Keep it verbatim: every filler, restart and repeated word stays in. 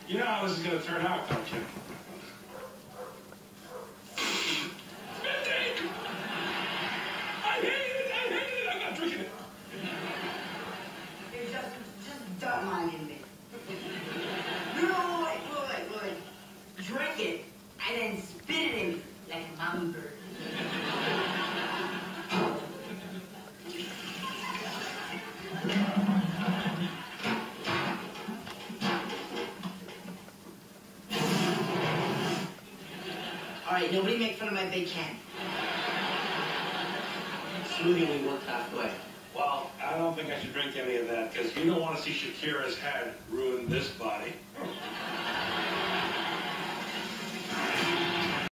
You know how this is going to turn out, don't you? I hate it! I hate it! I'm not drinking it! Hey, just, just don't mind him, man. No, no, wait, wait, wait, wait. Drink it, and then spit it in me like a hummingbird. All right, nobody make fun of my big can. Smoothie only worked halfway. Well, I don't think I should drink any of that, because you don't want to see Shakira's head ruin this body.